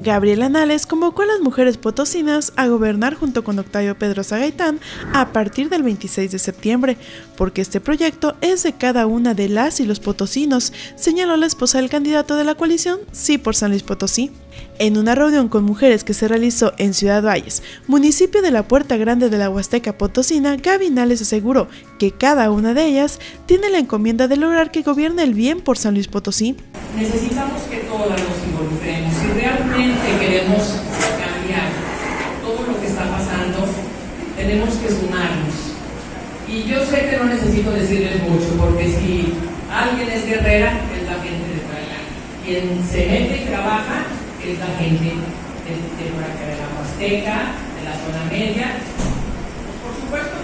Gabriela Nales convocó a las mujeres potosinas a gobernar junto con Octavio Pedrosa Gaitán a partir del 26 de septiembre, porque este proyecto es de cada una de las y los potosinos, señaló la esposa del candidato de la coalición Sí por San Luis Potosí. En una reunión con mujeres que se realizó en Ciudad Valles, municipio de la Puerta Grande de la Huasteca Potosina, Gaby Nales aseguró que cada una de ellas tiene la encomienda de lograr que gobierne el bien por San Luis Potosí. Necesitamos que todas nos involucremos. Si realmente queremos cambiar todo lo que está pasando, tenemos que sumarnos. Y yo sé que no necesito decirles mucho, porque si alguien es guerrera, es la gente de Trayán. Quien se mete y trabaja es la gente de la Huasteca, de la zona media, por supuesto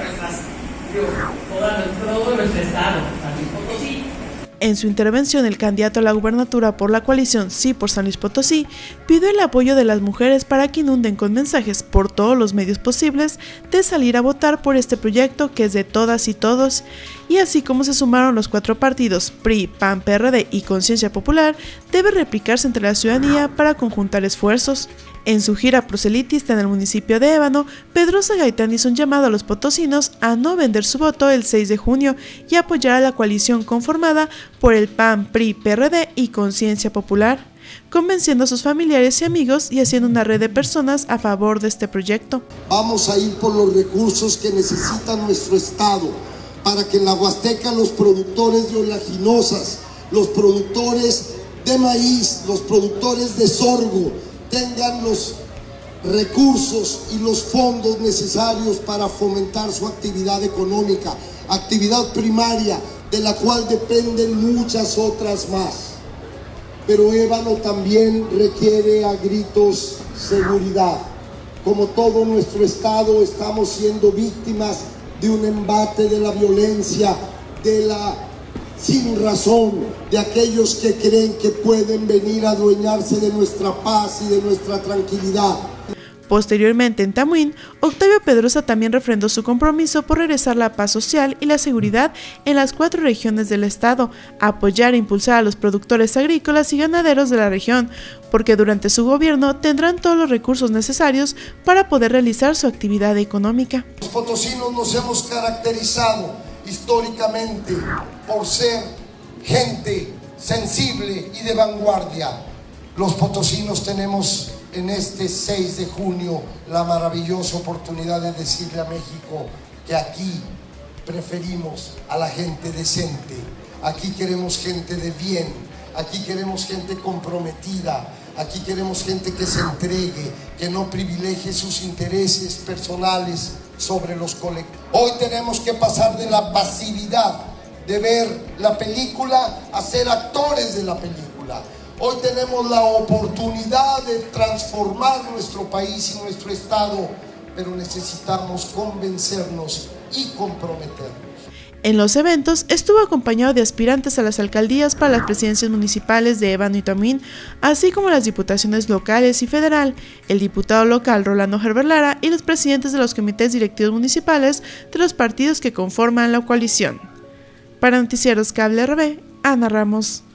todo nuestro estado, San Luis Potosí. En su intervención, el candidato a la gubernatura por la coalición Sí por San Luis Potosí pidió el apoyo de las mujeres para que inunden con mensajes por todos los medios posibles de salir a votar por este proyecto que es de todas y todos. Y así como se sumaron los 4 partidos PRI, PAN, PRD y Conciencia Popular, debe replicarse entre la ciudadanía para conjuntar esfuerzos. En su gira proselitista en el municipio de Ébano, Pedrosa Gaitán hizo un llamado a los potosinos a no vender su voto el 6 de junio y apoyar a la coalición conformada por el PAN, PRI, PRD y Conciencia Popular, convenciendo a sus familiares y amigos y haciendo una red de personas a favor de este proyecto. Vamos a ir por los recursos que necesita nuestro estado para que en la Huasteca los productores de oleaginosas, los productores de maíz, los productores de sorgo, tengan los recursos y los fondos necesarios para fomentar su actividad económica, actividad primaria, de la cual dependen muchas otras más. Pero Ébano también requiere a gritos seguridad. Como todo nuestro estado, estamos siendo víctimas de un embate de la violencia, de la sin razón, de aquellos que creen que pueden venir a adueñarse de nuestra paz y de nuestra tranquilidad. Posteriormente, en Tamuín, Octavio Pedrosa también refrendó su compromiso por regresar la paz social y la seguridad en las 4 regiones del estado, apoyar e impulsar a los productores agrícolas y ganaderos de la región, porque durante su gobierno tendrán todos los recursos necesarios para poder realizar su actividad económica. Los potosinos nos hemos caracterizado históricamente por ser gente sensible y de vanguardia. Los potosinos tenemos en este 6 de junio la maravillosa oportunidad de decirle a México que aquí preferimos a la gente decente, aquí queremos gente de bien, aquí queremos gente comprometida, aquí queremos gente que se entregue, que no privilegie sus intereses personales sobre los colectivos. Hoy tenemos que pasar de la pasividad de ver la película a ser actores de la película. Hoy tenemos la oportunidad de transformar nuestro país y nuestro estado, pero necesitamos convencernos y comprometernos. En los eventos estuvo acompañado de aspirantes a las alcaldías para las presidencias municipales de Ébano y Tamuín, así como las diputaciones locales y federal, el diputado local Rolando Gerber-Lara y los presidentes de los comités directivos municipales de los partidos que conforman la coalición. Para Noticieros Cable RB, Ana Ramos.